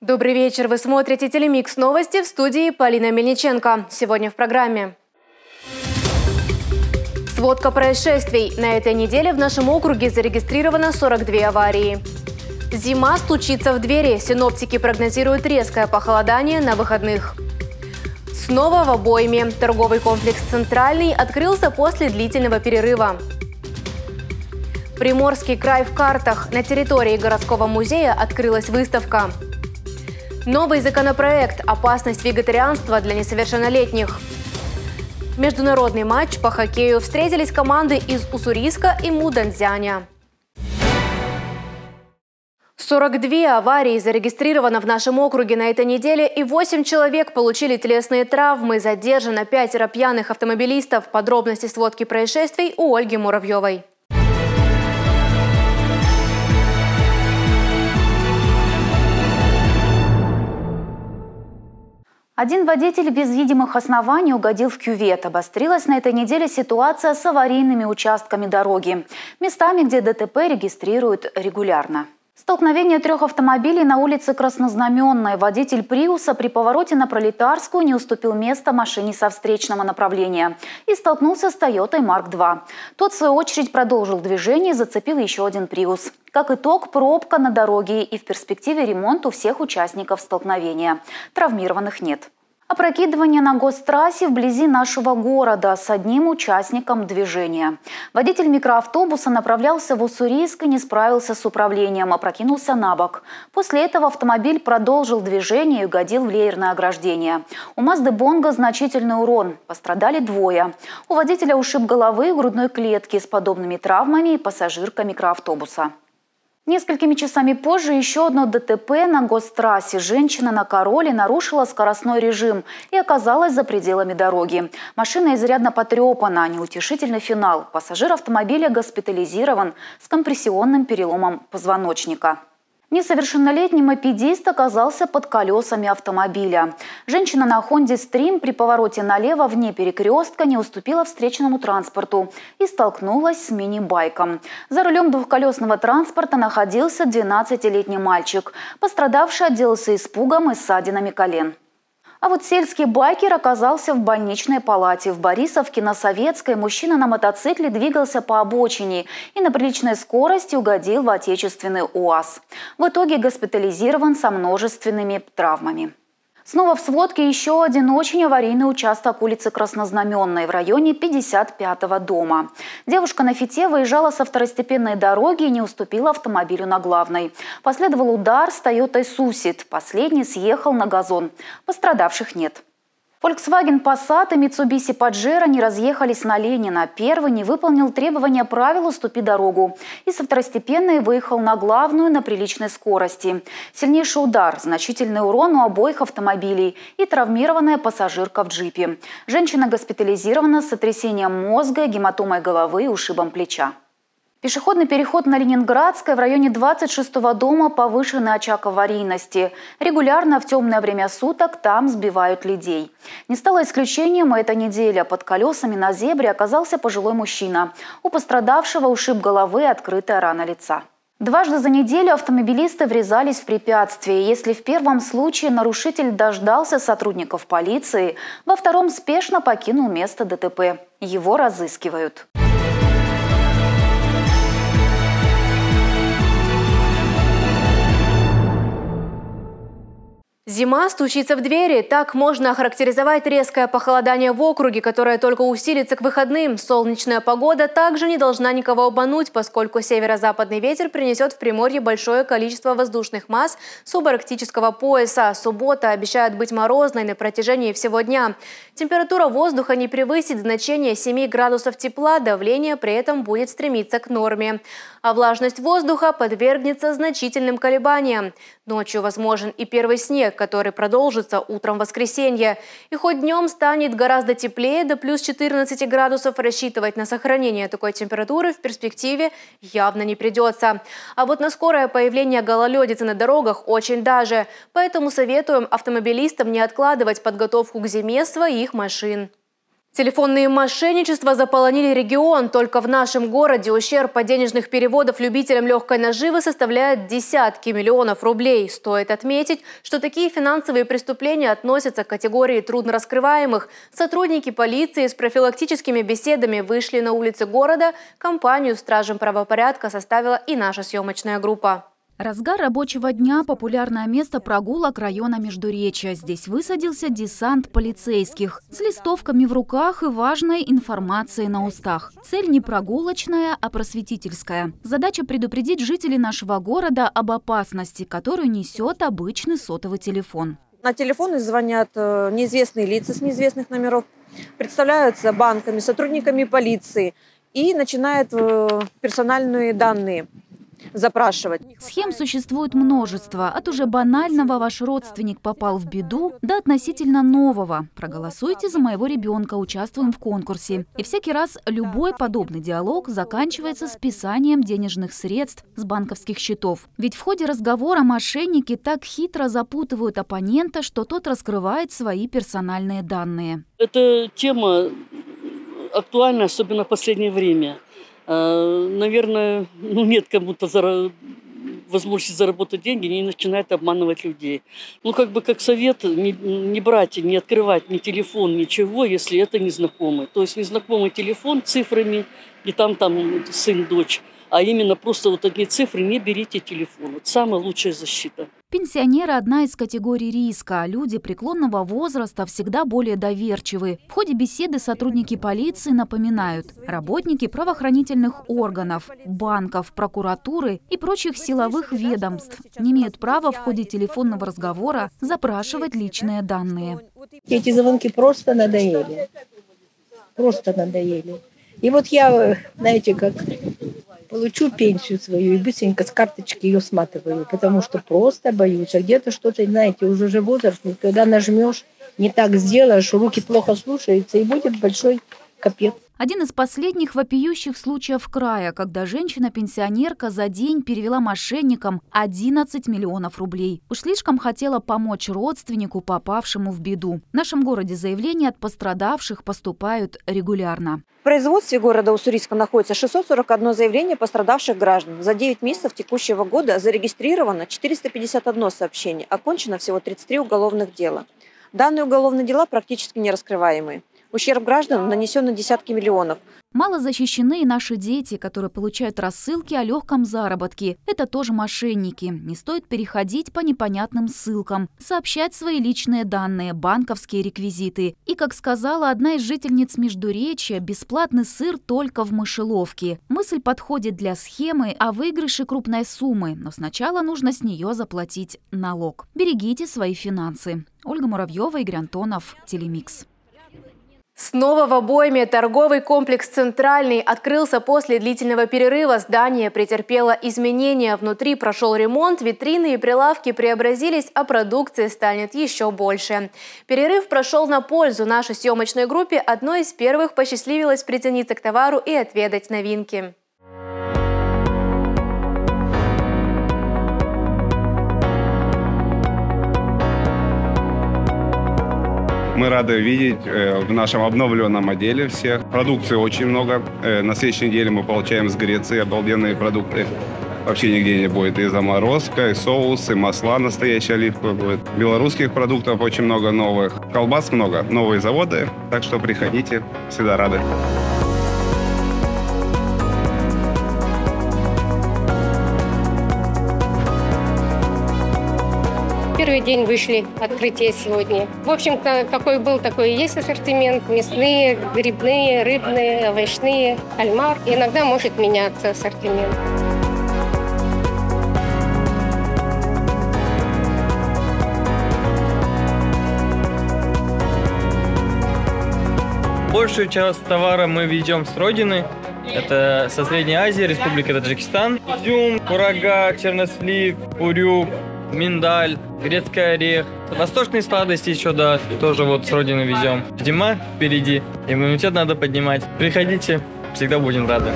Добрый вечер. Вы смотрите Телемикс новости, в студии Полина Мельниченко. Сегодня в программе. Сводка происшествий. На этой неделе в нашем округе зарегистрировано 42 аварии. Зима стучится в двери. Синоптики прогнозируют резкое похолодание на выходных. Снова в обойме. Торговый комплекс «Центральный» открылся после длительного перерыва. Приморский край в картах. На территории городского музея открылась выставка. Новый законопроект «Опасность вегетарианства для несовершеннолетних». Международный матч по хоккею. Встретились команды из Уссурийска и Муданьцзяня. 42 аварии зарегистрировано в нашем округе на этой неделе, и 8 человек получили телесные травмы. Задержано 5 пьяных автомобилистов. Подробности сводки происшествий у Ольги Муравьевой. Один водитель без видимых оснований угодил в кювет. Обострилась на этой неделе ситуация с аварийными участками дороги. Местами, где ДТП регистрируют регулярно. Столкновение 3 автомобилей на улице Краснознаменной. Водитель «Приуса» при повороте на Пролетарскую не уступил место машине со встречного направления и столкнулся с «Тойотой Марк-2». Тот, в свою очередь, продолжил движение и зацепил еще один «Приус». Как итог, пробка на дороге и в перспективе ремонт у всех участников столкновения. Травмированных нет. Опрокидывание на гострассе вблизи нашего города с одним участником движения. Водитель микроавтобуса направлялся в Уссурийск и не справился с управлением, опрокинулся на бок. После этого автомобиль продолжил движение и угодил в леерное ограждение. У Мазды Бонго значительный урон. Пострадали 2. У водителя ушиб головы и грудной клетки с подобными травмами и пассажирка микроавтобуса. Несколькими часами позже еще одно ДТП на гострассе. Женщина на Короле нарушила скоростной режим и оказалась за пределами дороги. Машина изрядно потрепана, неутешительный финал. Пассажир автомобиля госпитализирован с компрессионным переломом позвоночника. Несовершеннолетний мопедист оказался под колесами автомобиля. Женщина на Хонде Стрим при повороте налево вне перекрестка не уступила встречному транспорту и столкнулась с мини-байком. За рулем двухколесного транспорта находился 12-летний мальчик. Пострадавший отделался испугом и ссадинами колен. А вот сельский байкер оказался в больничной палате. В Борисовке на Советской мужчина на мотоцикле двигался по обочине и на приличной скорости угодил в отечественный УАЗ. В итоге госпитализирован со множественными травмами. Снова в сводке еще один очень аварийный участок улицы Краснознаменной в районе 55-го дома. Девушка на фите выезжала со второстепенной дороги и не уступила автомобилю на главной. Последовал удар с «Тойотой Сусит». Последний съехал на газон. Пострадавших нет. Volkswagen Passat и Mitsubishi Pajero не разъехались на Ленина. Первый не выполнил требования правил «Уступи дорогу» и со второстепенной выехал на главную на приличной скорости. Сильнейший удар, значительный урон у обоих автомобилей и травмированная пассажирка в джипе. Женщина госпитализирована с сотрясением мозга, гематомой головы и ушибом плеча. Пешеходный переход на Ленинградской в районе 26-го дома повышенный очаг аварийности. Регулярно в темное время суток там сбивают людей. Не стало исключением и эта неделя. Под колесами на зебре оказался пожилой мужчина. У пострадавшего ушиб головы и открытая рана лица. Дважды за неделю автомобилисты врезались в препятствия. Если в первом случае нарушитель дождался сотрудников полиции, во втором спешно покинул место ДТП. Его разыскивают. Зима стучится в двери. Так можно охарактеризовать резкое похолодание в округе, которое только усилится к выходным. Солнечная погода также не должна никого обмануть, поскольку северо-западный ветер принесет в Приморье большое количество воздушных масс субарктического пояса. Суббота обещает быть морозной на протяжении всего дня. Температура воздуха не превысит значение 7 градусов тепла, давление при этом будет стремиться к норме. А влажность воздуха подвергнется значительным колебаниям. Ночью возможен и первый снег, который продолжится утром воскресенья. И хоть днем станет гораздо теплее, до плюс 14 градусов, рассчитывать на сохранение такой температуры в перспективе явно не придется. А вот на скорое появление гололедицы на дорогах очень даже. Поэтому советуем автомобилистам не откладывать подготовку к зиме своих машин. Телефонные мошенничества заполонили регион. Только в нашем городе ущерб от денежных переводов любителям легкой наживы составляет десятки миллионов рублей. Стоит отметить, что такие финансовые преступления относятся к категории труднораскрываемых. Сотрудники полиции с профилактическими беседами вышли на улицы города. Компанию стражам правопорядка составила и наша съемочная группа. Разгар рабочего дня – популярное место прогулок района Междуречья. Здесь высадился десант полицейских с листовками в руках и важной информацией на устах. Цель не прогулочная, а просветительская. Задача – предупредить жителей нашего города об опасности, которую несет обычный сотовый телефон. На телефоны звонят неизвестные лица с неизвестных номеров, представляются банками, сотрудниками полиции и начинают персональные данные запрашивать. Схем существует множество. От уже банального «ваш родственник попал в беду» до относительно нового «проголосуйте за моего ребенка, участвуем в конкурсе». И всякий раз любой подобный диалог заканчивается списанием денежных средств с банковских счетов. Ведь в ходе разговора мошенники так хитро запутывают оппонента, что тот раскрывает свои персональные данные. Эта тема актуальна, особенно в последнее время. Наверное, нет кому-то возможности заработать деньги, не начинает обманывать людей. Как совет, не брать, не открывать ни телефон, ничего, если это незнакомый. То есть незнакомый телефон цифрами, и там сын, дочь, а именно просто одни цифры, не берите телефон. Это самая лучшая защита. Пенсионеры – одна из категорий риска. Люди преклонного возраста всегда более доверчивы. В ходе беседы сотрудники полиции напоминают: работники правоохранительных органов, банков, прокуратуры и прочих силовых ведомств не имеют права в ходе телефонного разговора запрашивать личные данные. Эти звонки просто надоели. Просто надоели. И вот я, знаете, как получу пенсию свою и быстренько с карточки ее сматываю, потому что просто боюсь. А где-то что-то, знаете, уже возраст, когда нажмешь, не так сделаешь, руки плохо слушаются, и будет большой капец. Один из последних вопиющих случаев края, когда женщина-пенсионерка за день перевела мошенникам 11 миллионов рублей. Уж слишком хотела помочь родственнику, попавшему в беду. В нашем городе заявления от пострадавших поступают регулярно. В производстве города Уссурийска находится 641 заявление пострадавших граждан. За 9 месяцев текущего года зарегистрировано 451 сообщение, окончено всего 33 уголовных дела. Данные уголовные дела практически не раскрываемые. Ущерб гражданам нанесен на десятки миллионов. Мало защищены и наши дети, которые получают рассылки о легком заработке. Это тоже мошенники. Не стоит переходить по непонятным ссылкам, сообщать свои личные данные, банковские реквизиты. И, как сказала одна из жительниц Междуречья, бесплатный сыр только в мышеловке. Мысль подходит для схемы о выигрыше крупной суммы, но сначала нужно с нее заплатить налог. Берегите свои финансы. Ольга Муравьева, Игорь Антонов, Телемикс. Снова в обойме. Торговый комплекс «Центральный» открылся после длительного перерыва. Здание претерпело изменения. Внутри прошел ремонт, витрины и прилавки преобразились, а продукции станет еще больше. Перерыв прошел на пользу нашей съемочной группе. Одной из первых посчастливилось прицениться к товару и отведать новинки. Мы рады видеть в нашем обновленном отделе всех. Продукции очень много. На следующей неделе мы получаем с Греции обалденные продукты. Вообще нигде не будет. И заморозка, и соусы, масла настоящие оливковые будет. Белорусских продуктов очень много новых. Колбас много. Новые заводы. Так что приходите. Всегда рады. Первый день вышли, открытие сегодня. В общем-то, какой был, такой и есть ассортимент. Мясные, грибные, рыбные, овощные, кальмар. Иногда может меняться ассортимент. Большую часть товара мы везем с родины. Это со Средней Азии, Республика Таджикистан. Изюм, курага, чернослив, урюк, миндаль, грецкий орех. Восточные сладости еще, да, тоже вот с родины везем. Зима впереди, иммунитет надо поднимать. Приходите, всегда будем рады.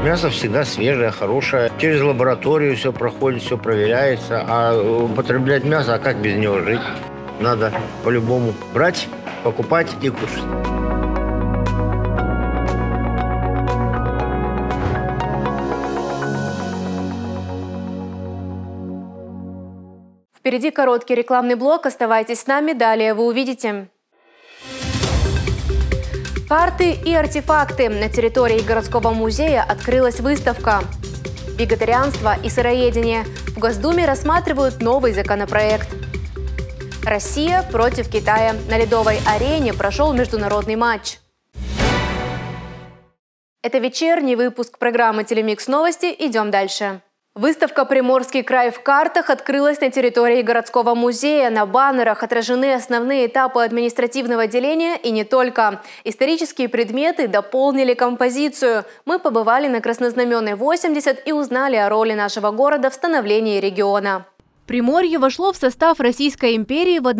Мясо всегда свежее, хорошее. Через лабораторию все проходит, все проверяется. А употреблять мясо, а как без него жить? Надо по-любому брать, покупать и кушать. Впереди короткий рекламный блок. Оставайтесь с нами. Далее вы увидите. Карты и артефакты. На территории городского музея открылась выставка. Вегетарианство и сыроедение. В Госдуме рассматривают новый законопроект. Россия против Китая. На ледовой арене прошел международный матч. Это вечерний выпуск программы «Телемикс Новости». Идем дальше. Выставка «Приморский край в картах» открылась на территории городского музея. На баннерах отражены основные этапы административного деления и не только. Исторические предметы дополнили композицию. Мы побывали на Краснознаменной 80 и узнали о роли нашего города в становлении региона. Приморье вошло в состав Российской империи в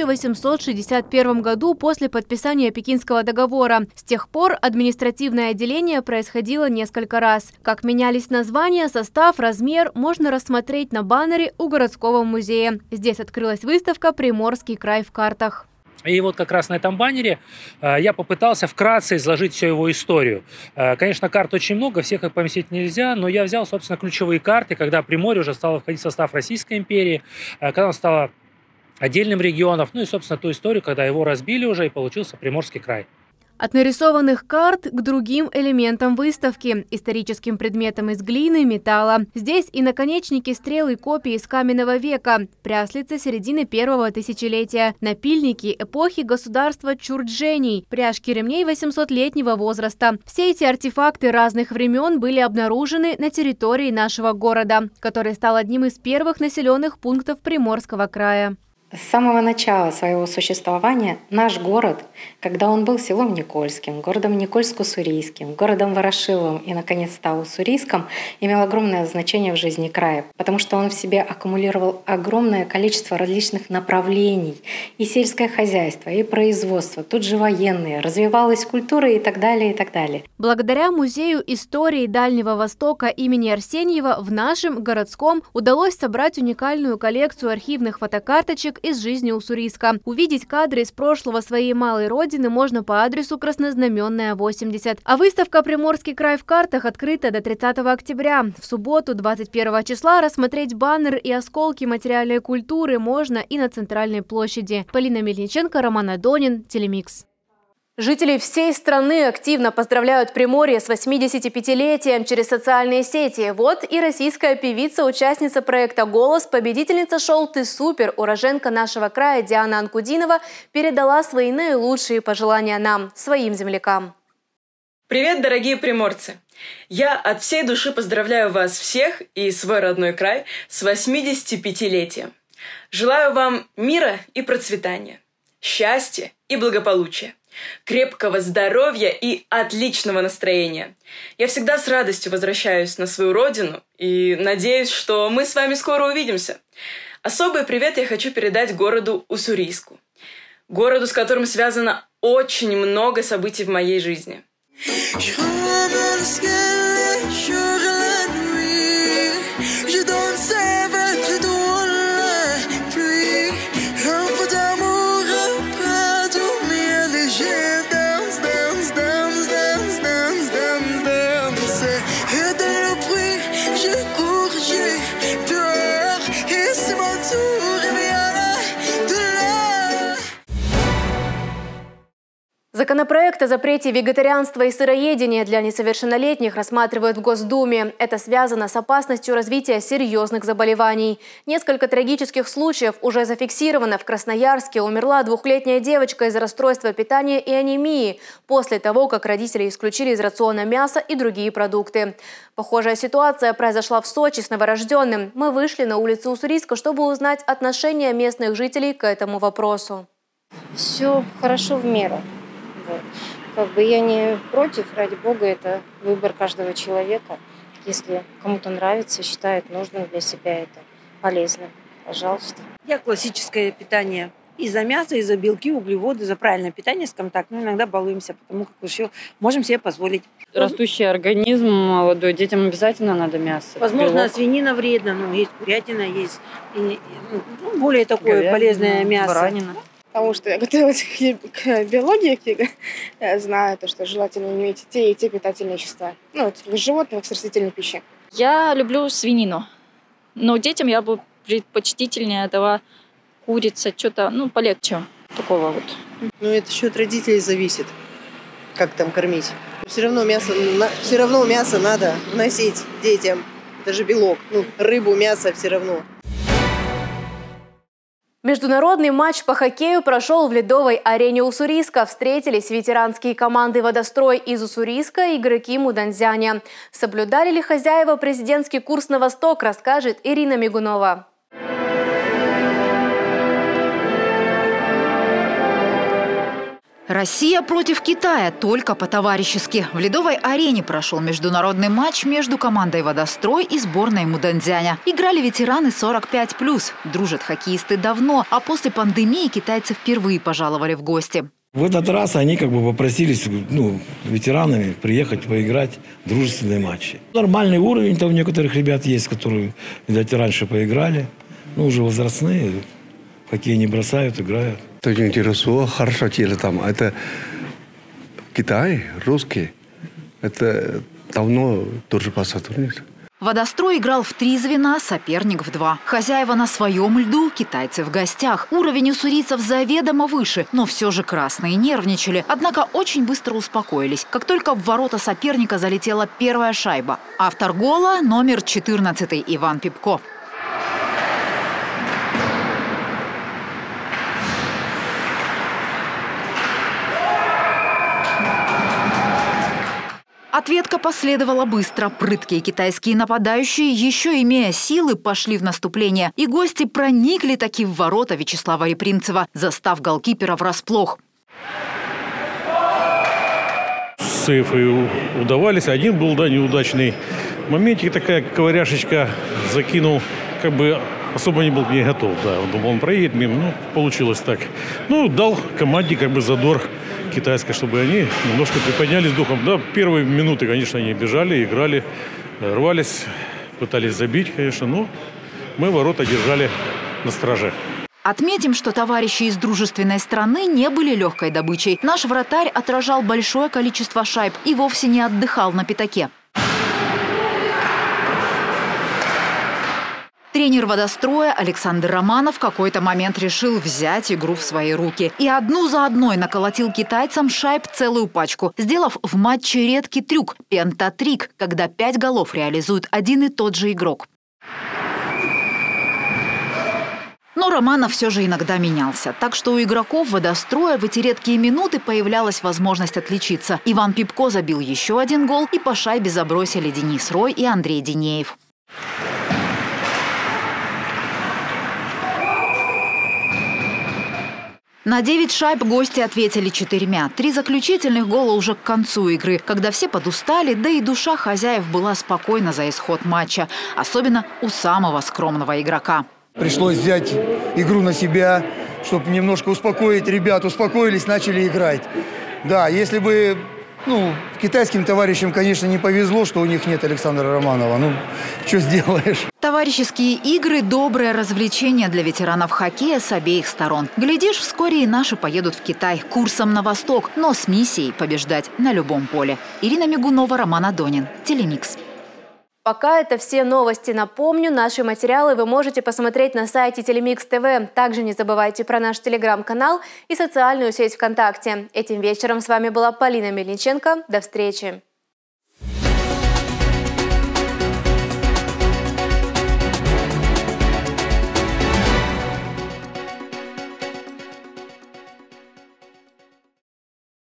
1861 году после подписания Пекинского договора. С тех пор административное деление происходило несколько раз. Как менялись названия, состав, размер можно рассмотреть на баннере у городского музея. Здесь открылась выставка «Приморский край в картах». И вот как раз на этом баннере я попытался вкратце изложить всю его историю. Конечно, карт очень много, всех их поместить нельзя, но я взял, собственно, ключевые карты, когда Приморье уже стало входить в состав Российской империи, когда он стал отдельным регионом, ну и, собственно, ту историю, когда его разбили уже и получился Приморский край. От нарисованных карт к другим элементам выставки – историческим предметам из глины, металла. Здесь и наконечники стрел и копий из каменного века, пряслица середины первого тысячелетия, напильники эпохи государства Чурчжэней, пряжки ремней 800-летнего возраста. Все эти артефакты разных времен были обнаружены на территории нашего города, который стал одним из первых населенных пунктов Приморского края. С самого начала своего существования наш город, когда он был селом Никольским, городом Никольско-Уссурийским, городом Ворошиловым и, наконец, стал Уссурийском, имел огромное значение в жизни края, потому что он в себе аккумулировал огромное количество различных направлений. И сельское хозяйство, и производство, тут же военные, развивалась культура и так далее, и так далее. Благодаря Музею истории Дальнего Востока имени Арсеньева в нашем городском удалось собрать уникальную коллекцию архивных фотокарточек из жизни Уссурийска. Увидеть кадры из прошлого своей малой родины можно по адресу Краснознаменная, 80. А выставка «Приморский край в картах» открыта до 30 октября. В субботу, 21 числа, рассмотреть баннер и осколки материальной культуры можно и на Центральной площади. Полина Мельниченко, Роман Адонин, Телемикс. Жители всей страны активно поздравляют Приморье с 85-летием через социальные сети. Вот и российская певица, участница проекта «Голос», победительница шоу «Ты супер», уроженка нашего края Диана Анкудинова передала свои наилучшие пожелания нам, своим землякам. Привет, дорогие приморцы! Я от всей души поздравляю вас всех и свой родной край с 85-летием. Желаю вам мира и процветания, счастья и благополучия, крепкого здоровья и отличного настроения. Я всегда с радостью возвращаюсь на свою родину и надеюсь, что мы с вами скоро увидимся. Особый привет я хочу передать городу Уссурийску. Городу, с которым связано очень много событий в моей жизни. Законопроект о запрете вегетарианства и сыроедения для несовершеннолетних рассматривают в Госдуме. Это связано с опасностью развития серьезных заболеваний. Несколько трагических случаев уже зафиксировано. В Красноярске умерла 2-летняя девочка из-за расстройства питания и анемии после того, как родители исключили из рациона мясо и другие продукты. Похожая ситуация произошла в Сочи с новорожденным. Мы вышли на улицу Уссурийска, чтобы узнать отношение местных жителей к этому вопросу. Все хорошо в меру. Как бы я не против, ради бога, это выбор каждого человека. Если кому-то нравится, считает нужным для себя это, полезным, пожалуйста. Я классическое питание И за мясо, и за белки, углеводы, за правильное питание, скажем так. Но иногда балуемся, потому как еще можем себе позволить. Растущий организм молодой, детям обязательно надо мясо. Возможно, белок. свинина вредна, но есть курятина, есть и, более такое говядина, полезное мясо. Баранина. Потому что я готовилась к биологии, я знаю, что желательно иметь те и те питательные вещества. Ну, с животных, с растительной пищи. Я люблю свинину, но детям я бы предпочтительнее дала курица, что-то, полегче такого вот. Ну, это еще от родителей зависит, как там кормить. Все равно мясо надо вносить детям. Это же белок. Рыбу, мясо все равно. Международный матч по хоккею прошел в ледовой арене Уссурийска. Встретились ветеранские команды «Водострой» из Уссурийска и игроки Муданзяня. Соблюдали ли хозяева президентский курс на восток, расскажет Ирина Мигунова. Россия против Китая только по-товарищески. В ледовой арене прошел международный матч между командой «Водострой» и сборной Муданзяня. Играли ветераны 45+. Дружат хоккеисты давно, а после пандемии китайцы впервые пожаловали в гости. В этот раз они попросились ветеранами приехать поиграть в дружественные матчи. Нормальный уровень там у некоторых ребят есть, которые, видать, раньше поиграли. Уже возрастные, хоккей не бросают, играют. Очень интересно, хорошо тело там. Это Китай, русский. Это давно тоже посотрудничали. «Водострой» играл в 3 звена, соперник в 2. Хозяева на своем льду, китайцы в гостях. Уровень уссурийцев заведомо выше, но все же красные нервничали. Однако очень быстро успокоились, как только в ворота соперника залетела первая шайба. Автор гола – номер 14 Иван Пипко. Ответка последовала быстро. Прыткие китайские нападающие, еще имея силы, пошли в наступление. И гости проникли таки в ворота Вячеслава Репринцева, застав голкипера врасплох. Сейфы удавались. Один был, неудачный. В моменте такая ковыряшечка закинул, особо не был к ней готов. Думал, он проедет мимо, получилось так. Дал команде задор китайской, чтобы они немножко приподнялись духом. Первые минуты, конечно, они бежали, играли, рвались, пытались забить, конечно, но мы ворота держали на страже. Отметим, что товарищи из дружественной страны не были легкой добычей. Наш вратарь отражал большое количество шайб и вовсе не отдыхал на пятаке. Тренер «Водостроя» Александр Романов в какой-то момент решил взять игру в свои руки. И одну за одной наколотил китайцам шайб целую пачку, сделав в матче редкий трюк – пентатрик, когда 5 голов реализует один и тот же игрок. Но Романов все же иногда менялся. Так что у игроков «Водостроя» в эти редкие минуты появлялась возможность отличиться. Иван Пипко забил еще один гол, и по шайбе забросили Денис Рой и Андрей Денеев. На 9 шайб гости ответили 4. 3 заключительных гола уже к концу игры, когда все подустали, да и душа хозяев была спокойна за исход матча. Особенно у самого скромного игрока. Пришлось взять игру на себя, чтобы немножко успокоить ребят. Успокоились, начали играть. Да, если бы китайским товарищам, конечно, не повезло, что у них нет Александра Романова. Что сделаешь? Товарищеские игры – доброе развлечение для ветеранов хоккея с обеих сторон. Глядишь, вскоре и наши поедут в Китай курсом на восток, но с миссией побеждать на любом поле. Ирина Мигунова, Роман Адонин. Телемикс. Пока это все новости. Напомню, наши материалы вы можете посмотреть на сайте Телемикс ТВ. Также не забывайте про наш телеграм-канал и социальную сеть ВКонтакте. Этим вечером с вами была Полина Мельниченко. До встречи.